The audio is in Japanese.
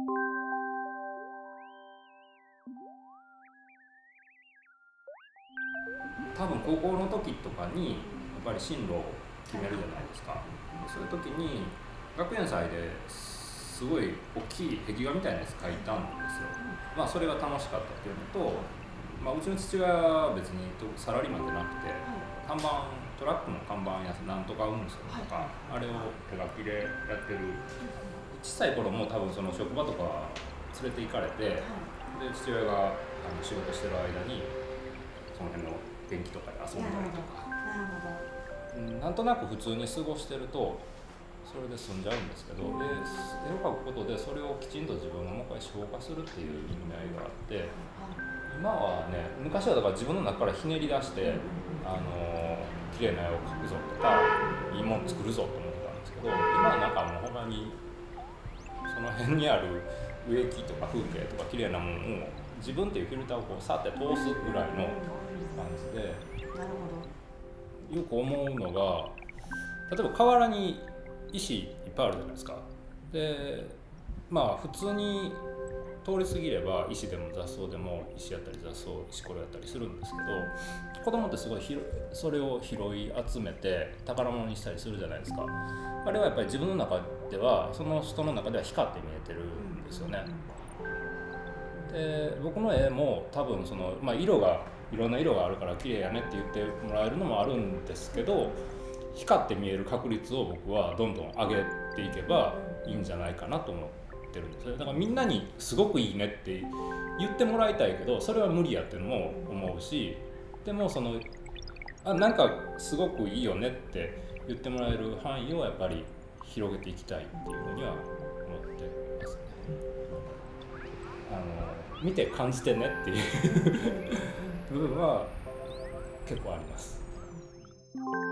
多分高校の時とかにやっぱり進路を決めるじゃないですか。そういう時に学園祭ですごい大きい壁画みたいなやつ描いたんですよ。まあそれが楽しかったっていうのと、まあ、うちの父親は別にサラリーマンじゃなくて、看板トラックの看板やなんとか運送とか、あれを手書きでやってる。小さい頃も多分その職場とか連れて行かれて、で父親が仕事してる間にその辺の電気とかで遊んだりとか、なんとなく普通に過ごしてるとそれで済んじゃうんですけど、絵を描くことでそれをきちんと自分がもう一回消化するっていう意味合いがあって、今はね、昔はだから自分の中からひねり出して綺麗な絵を描くぞとかいいもの作るぞと思ってたんですけど、今はなんかもう他にその辺にある植木とか風景とか綺麗なものを自分っていうフィルターをこうさって通すぐらいの感じで、よく思うのが、例えば河原に石いっぱいあるじゃないですか。でまあ普通に通り過ぎれば石でも雑草でも石やったり雑草石ころやったりするんですけど、子供ってすごいそれを拾い集めて宝物にしたりするじゃないですか。あれはやっぱり自分の中ではその人の中では光って見えてるんですよね。で僕の絵も多分その、まあ、色がいろんな色があるから綺麗やねって言ってもらえるのもあるんですけど、光って見える確率を僕はどんどん上げていけばいいんじゃないかなと思ってるんですよ。だからみんなにすごくいいねって言ってもらいたいけどそれは無理やっていうのも思うし、でもそのなんかすごくいいよねって言ってもらえる範囲をやっぱり広げていきたいっていうふうには思ってますね。見て感じてねっていう部分は結構あります。